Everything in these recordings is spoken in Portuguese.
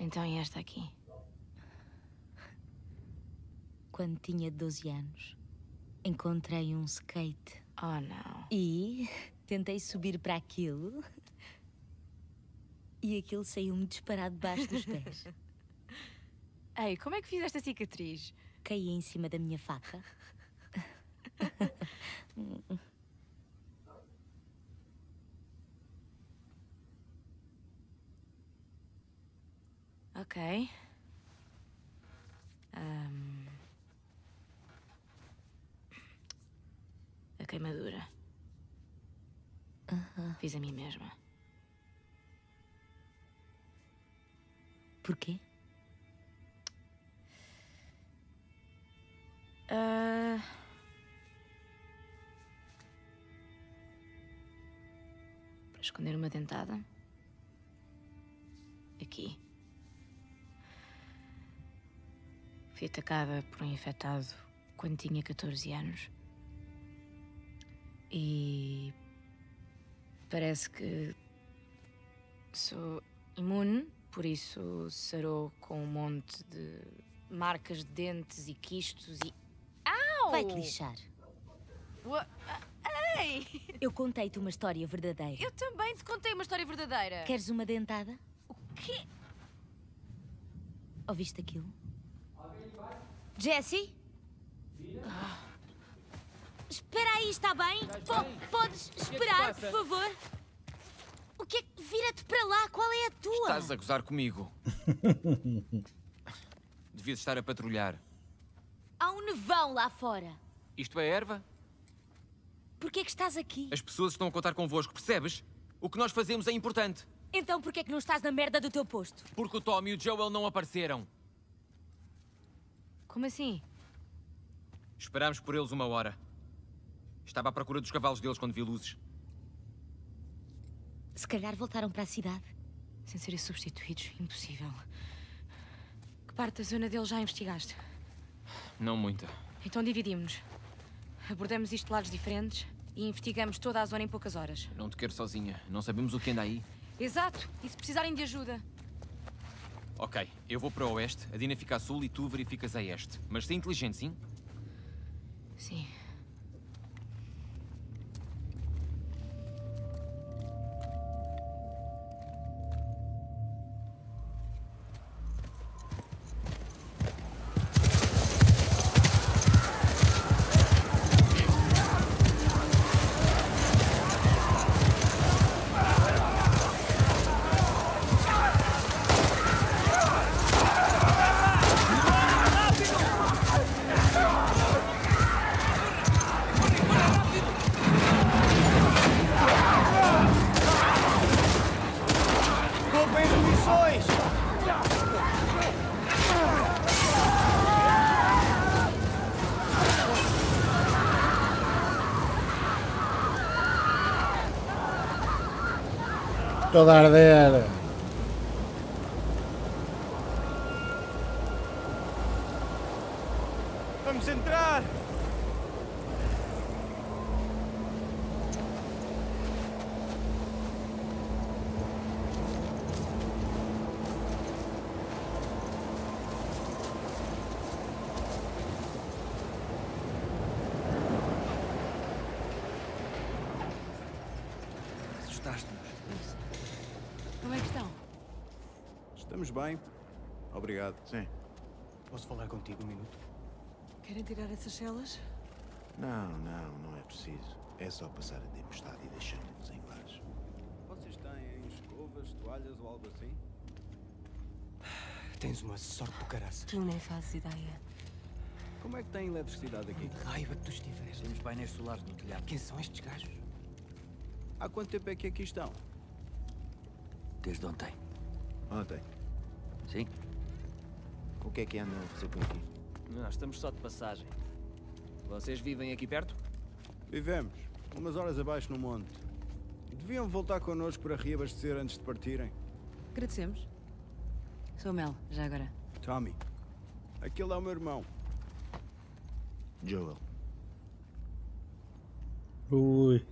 Então e esta aqui? Quando tinha 12 anos, encontrei um skate. Oh, não. E tentei subir para aquilo. E aquilo saiu-me disparado debaixo dos pés. Ei, como é que fizeste a cicatriz? Caí em cima da minha faca. Ok. A queimadura. Fiz a mim mesma. Porquê? Para esconder uma dentada. Aqui. Fui atacada por um infectado quando tinha 14 anos. E parece que sou imune, por isso sarou com um monte de marcas de dentes e quistos e... Au! Vai-te lixar. Ei! Eu contei-te uma história verdadeira. Eu também te contei uma história verdadeira. Queres uma dentada? O quê? Ouviste aquilo? Jessie? Espera aí, está bem? Podes esperar, por favor? O que é que... Vira-te para lá, qual é a tua? Estás a gozar comigo. Devias estar a patrulhar. Há um nevão lá fora. Isto é erva? Porquê é que estás aqui? As pessoas estão a contar convosco, percebes? O que nós fazemos é importante. Então porquê é que não estás na merda do teu posto? Porque o Tom e o Joel não apareceram. Como assim? Esperámos por eles 1 hora. Estava à procura dos cavalos deles quando vi luzes. Se calhar voltaram para a cidade. Sem serem substituídos, impossível. Que parte da zona deles já investigaste? Não muita. Então dividimos-nos. Abordamos isto de lados diferentes e investigamos toda a zona em poucas horas. Não te quero sozinha. Não sabemos o que anda aí. Exato. E se precisarem de ajuda? Ok, eu vou para o oeste, a Dina fica a sul e tu verificas a este. Mas ser inteligente, sim? Sim. Rompem as munições! Toda a arder. Vamos entrar! Assustaste-nos. Como é que estão? Estamos bem. Obrigado. Sim. Posso falar contigo um minuto? Querem tirar essas celas? Não é preciso. É só passar a tempestade e deixamos-nos em paz. Vocês têm escovas, toalhas ou algo assim? Tens uma sorte do caraças. Tu nem fazes ideia. Como é que tem eletricidade aqui? Que raiva que tu estiveres. Temos painéis solares no telhado. Quem são estes gajos? Há quanto tempo é que aqui estão? Desde ontem. Ontem. Sim? O que é que andam a fazer por aqui? Nós estamos só de passagem. Vocês vivem aqui perto? Vivemos. Umas horas abaixo no monte. Deviam voltar connosco para reabastecer antes de partirem. Agradecemos. Sou Mel, já agora. Tommy. Aquele é o meu irmão. Joel. Ui.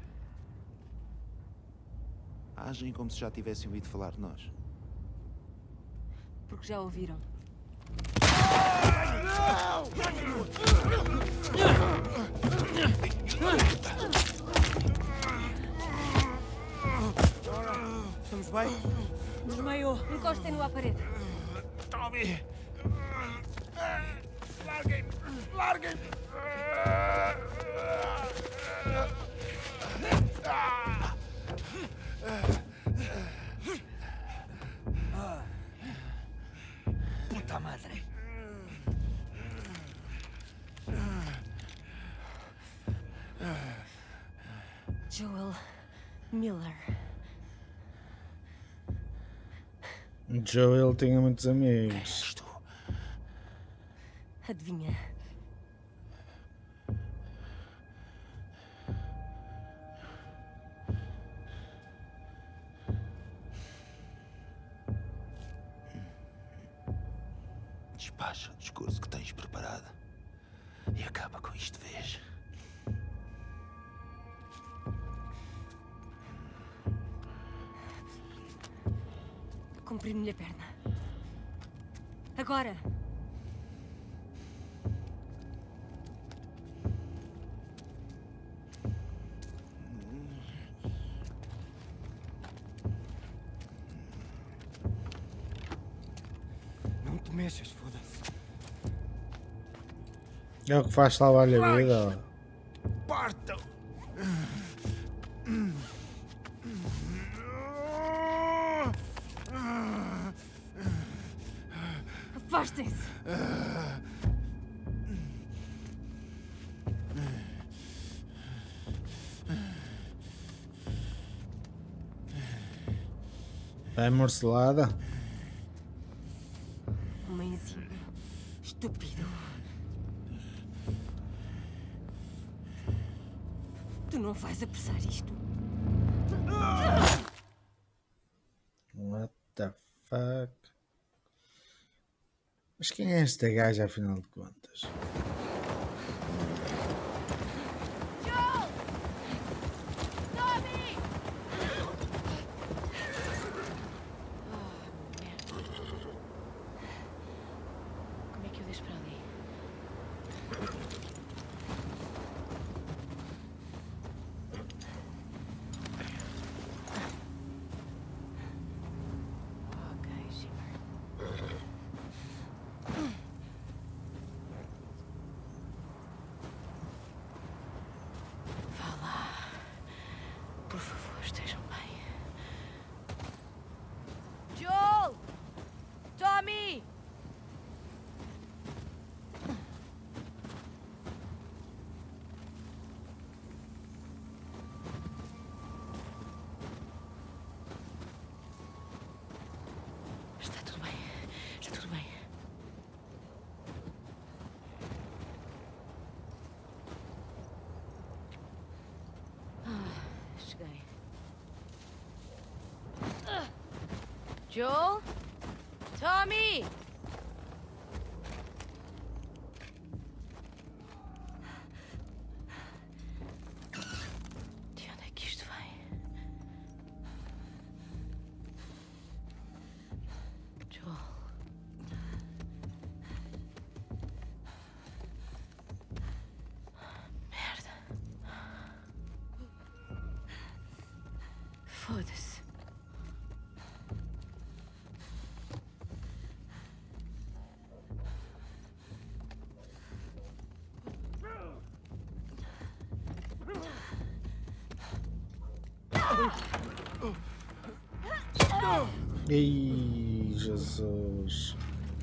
Agem como se já tivessem ouvido falar de nós. Porque já ouviram. Estamos bem? Desmaiou. Encostem-no à parede. Tommy! Larguem-me! Larguem-me! Puta madre! Joel Miller. Joel tinha muitos amigos. És tu? Adivinha? Despacha o discurso que tens preparado e acaba com isto de vez. Comprime-lhe a perna. Agora! Não te mexas, foda-se. É o que faz salvar-lhe a vida. Partam! Afastem-se! É morcelada. Mãezinho. Estúpido. Tu não vais apressar isto. What the fuck? Mas quem é esta gaja afinal de contas? Joel! Tommy! Como é que eu deixo para ali? Ok, Shimmer. Vá lá. Por favor, estejam bem. Joel! Tommy! Está tudo bem. Está tudo bem. Cheguei. Joel? Tommy! De onde é que isto vem? Joel. Merda. Foda-se. Ei, Jesus.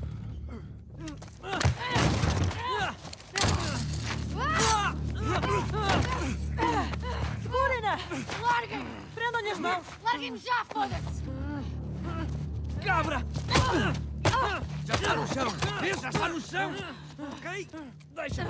Segurem-na! Larguem! Prendam-lhe as mãos! Larguem-me já, foda-se! Cabra! Já está no chão! Vês? Já está no chão! Ok? Deixa!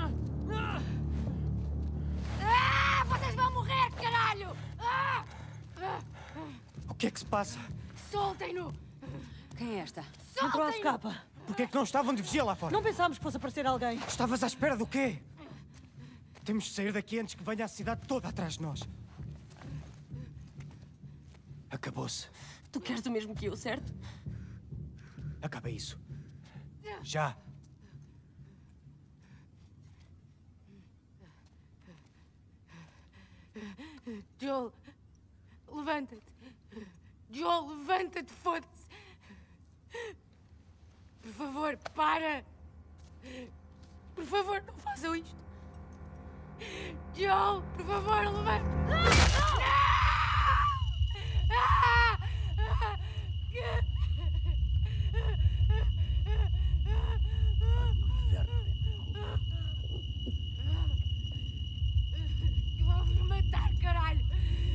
Ah! Vocês vão morrer, caralho! Ah! O que é que se passa? Soltem-no! Quem é esta? Entrou à Soltem-no! escapa. Porquê é que não estavam de vigia lá fora? Não pensámos que fosse aparecer alguém. Estavas à espera do quê? Temos de sair daqui antes que venha a cidade toda atrás de nós. Acabou-se. Tu queres o mesmo que eu, certo? Acaba isso. Já. Joel, levanta-te. Joel, levanta-te, foda-se. Por favor, para. Por favor, não façam isto. Joel, por favor, levanta-te. Vão-me matar, caralho.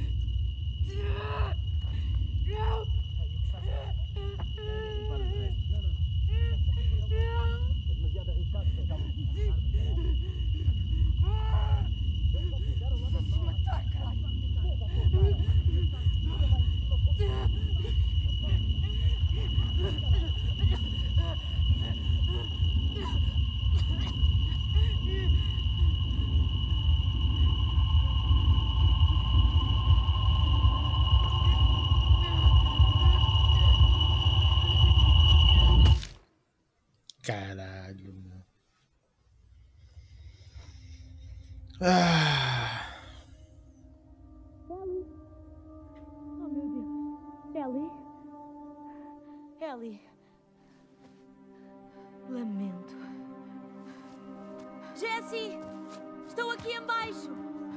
Caralho, meu. Ah. Oh, meu Deus. Ellie? Ellie. Lamento. Jessie! Estou aqui embaixo!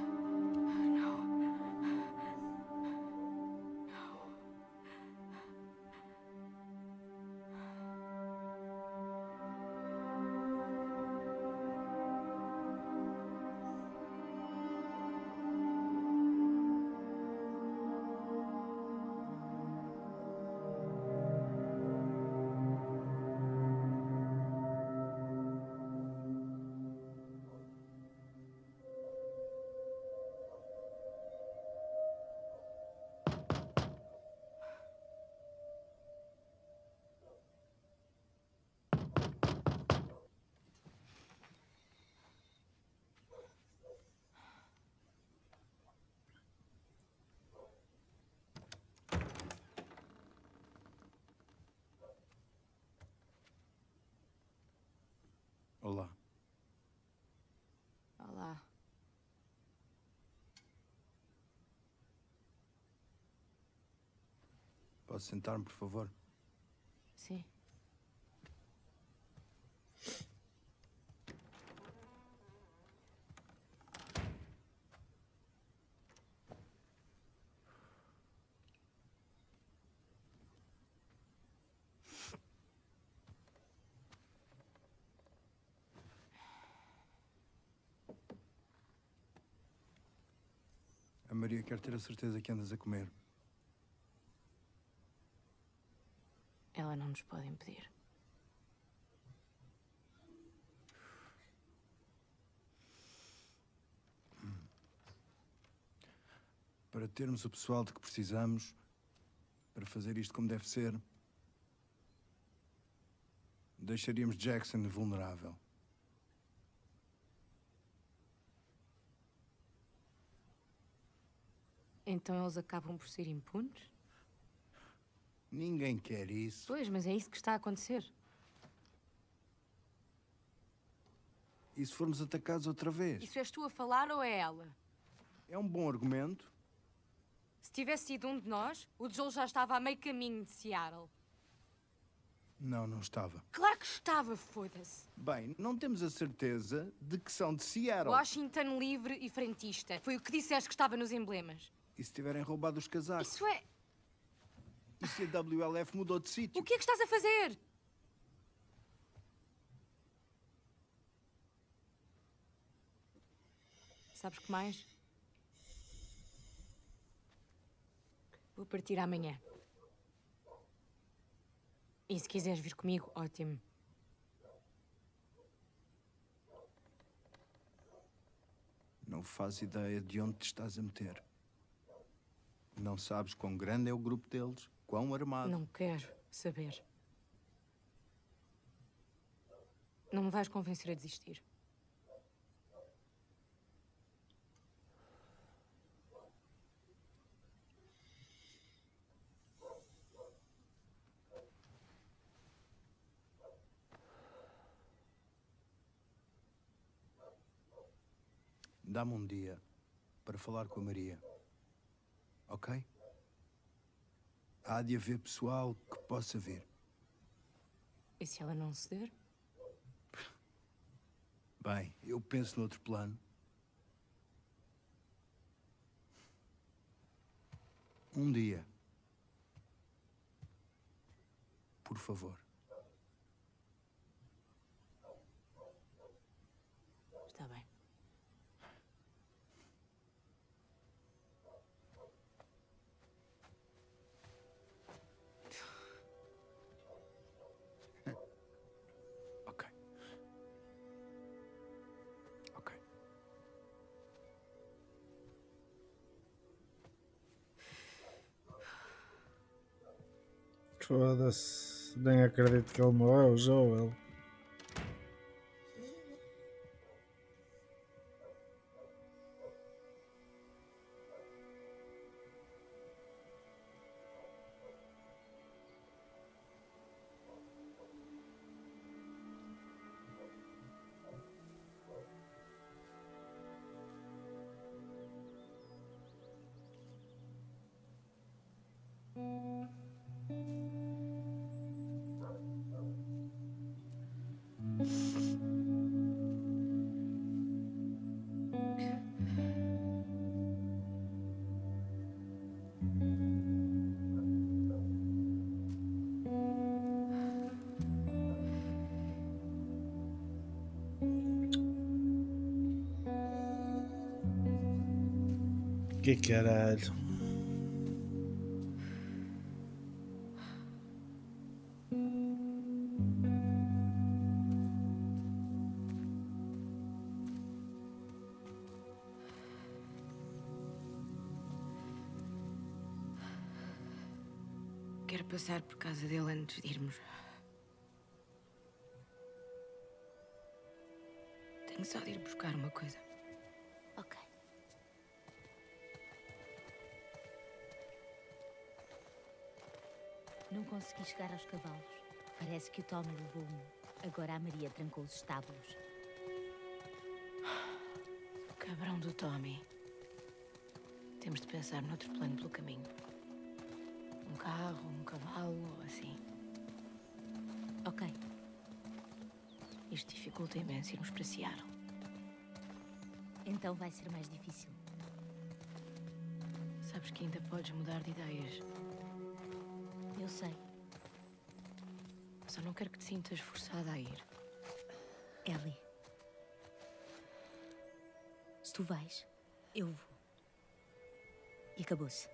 Olá. Olá. Posso sentar-me, por favor? Sim. A Maria quer ter a certeza que andas a comer. Ela não nos pode impedir. Para termos o pessoal de que precisamos, para fazer isto como deve ser, deixaríamos Jackson vulnerável. Então eles acabam por ser impunes? Ninguém quer isso. Pois, mas é isso que está a acontecer. E se formos atacados outra vez? Isso és tu a falar ou é ela? É um bom argumento. Se tivesse sido um de nós, o Joel já estava a meio caminho de Seattle. Não, não estava. Claro que estava, foda-se. Bem, não temos a certeza de que são de Seattle. Washington livre e frentista. Foi o que disseste que estava nos emblemas. E se tiverem roubado os casacos? Isso é... E se a WLF mudou de sítio? O que é que estás a fazer? Sabes que mais? Vou partir amanhã. E se quiseres vir comigo, ótimo. Não fazes ideia de onde te estás a meter. Não sabes quão grande é o grupo deles, quão armado. Não quero saber. Não me vais convencer a desistir. Dá-me um dia para falar com a Maria. Ok? Há de haver pessoal que possa vir. E se ela não ceder? Bem, eu penso noutro plano. Um dia. Por favor. Está bem. Ok. Ok. Foda-se. Nem acredito que ele morreu, Joel. Que caralho. Quero passar por casa dele antes de irmos. Tenho só de ir buscar uma coisa. Ok. Não consegui chegar aos cavalos. Parece que o Tommy levou um. Agora a Maria trancou os estábulos. Cabrão do Tommy. Temos de pensar noutro plano pelo caminho. Um carro, um cavalo ou assim. Ok. Isto dificulta imenso irmos para Seattle. Então vai ser mais difícil. Sabes que ainda podes mudar de ideias. Eu sei. Só não quero que te sintas forçada a ir. Ellie. Se tu vais, eu vou. E acabou-se.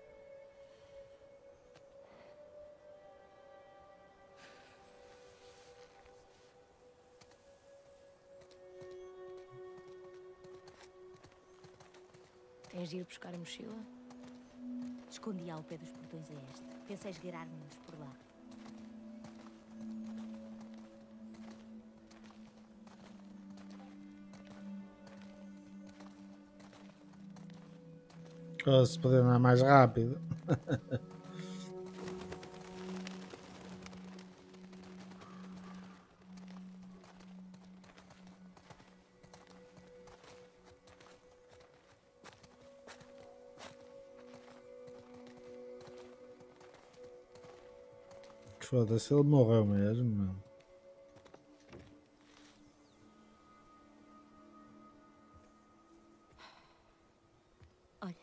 Tens de ir buscar a mochila? Escondi ao pé dos portões a este. Pensei esgueirar-nos por lá. Oh, se puder andar mais rápido. Foda-se, ele morreu mesmo, meu. Olha.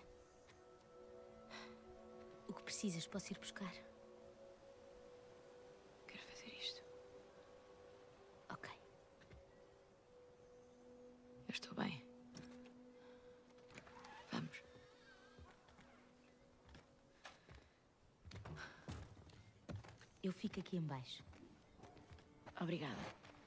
O que precisas, posso ir buscar? Quero fazer isto. Ok. Eu estou bem. Vamos. Eu fico aqui embaixo. Obrigada.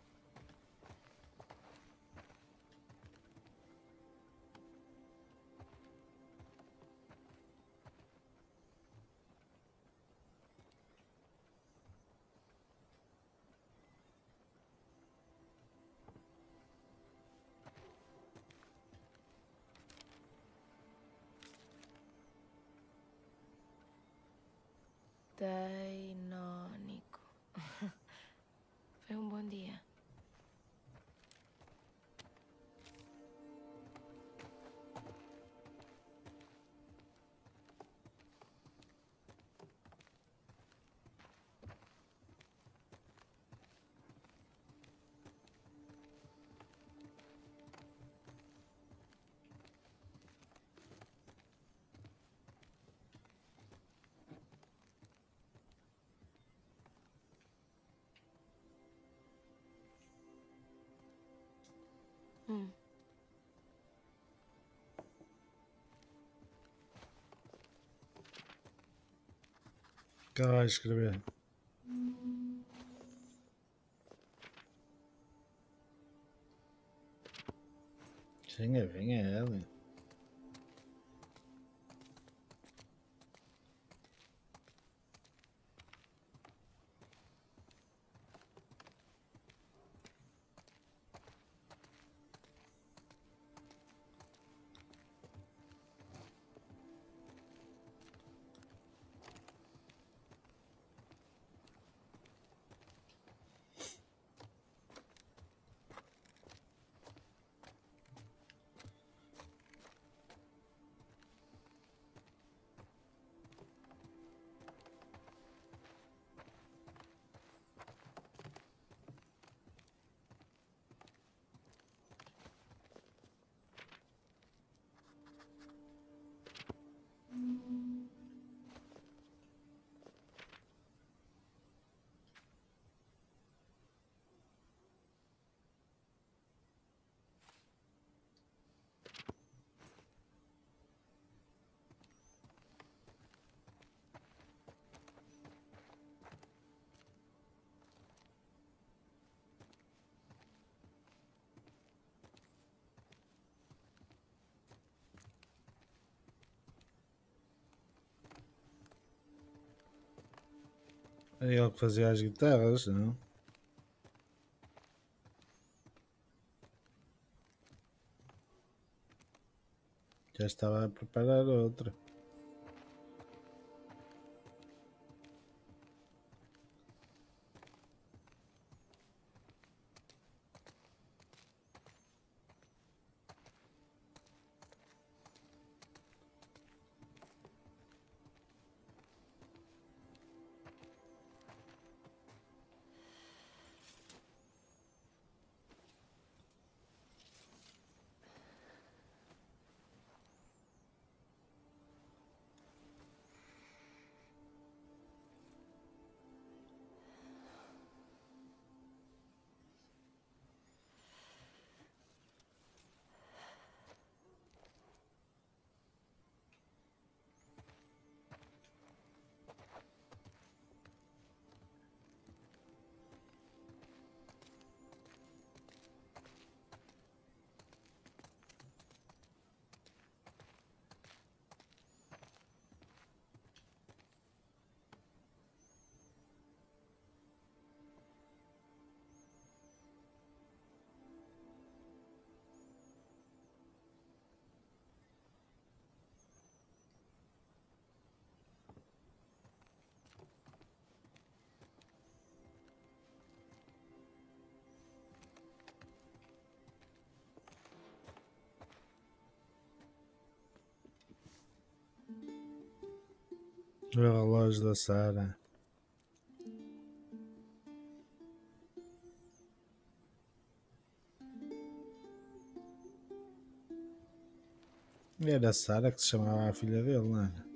Dainónico. Foi um bom dia. que ela vai escrever? Venha ela. Era ele que fazia as guitarras, não? Já estava a preparar outra. O relógio da Sara. Era a Sara que se chamava a filha dele, não era?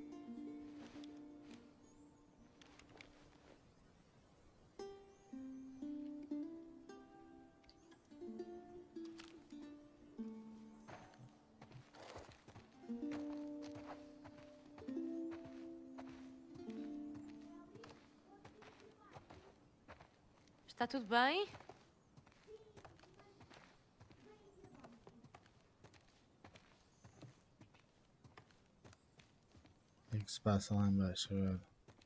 Está tudo bem? O que é que se passa lá embaixo agora?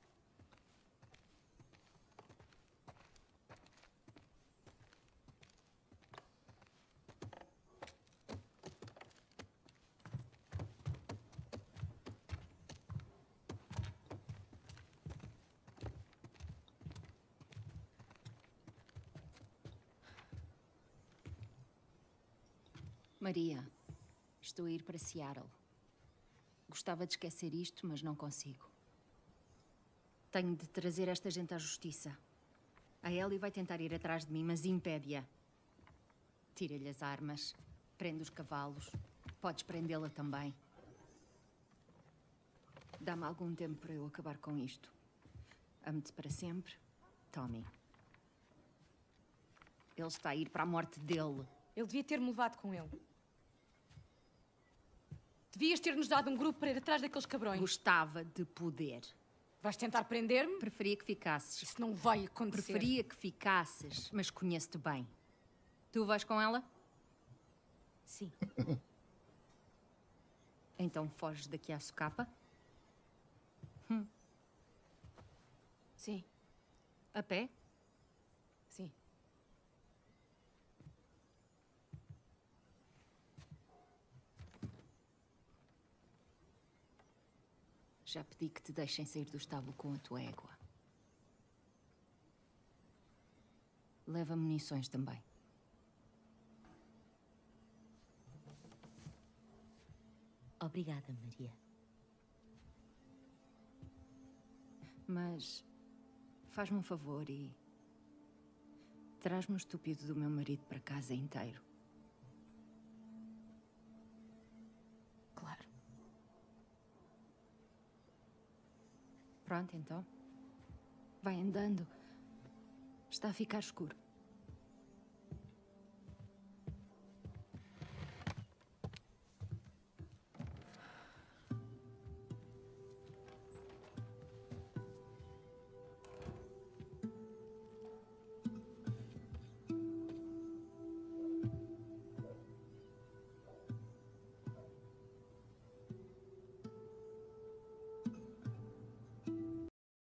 Maria, estou a ir para Seattle. Gostava de esquecer isto, mas não consigo. Tenho de trazer esta gente à justiça. A Ellie vai tentar ir atrás de mim, mas impede-a. Tira-lhe as armas, prende os cavalos. Podes prendê-la também. Dá-me algum tempo para eu acabar com isto. Amo-te para sempre, Tommy. Ele está a ir para a morte dele. Ele devia ter-me levado com ele. Devias ter-nos dado um grupo para ir atrás daqueles cabrões. Gostava de poder. Vais tentar prender-me? Preferia que ficasses. Isso não vai acontecer. Preferia que ficasses, mas conheço-te bem. Tu vais com ela? Sim. Então foges daqui à socapa? Sim, A pé? sim. Já pedi que te deixem sair do estábulo com a tua égua. Leva munições também. Obrigada, Maria. Mas faz-me um favor e traz-me o estúpido do meu marido para casa inteiro. Claro. Pronto, então. Vai andando. Está a ficar escuro.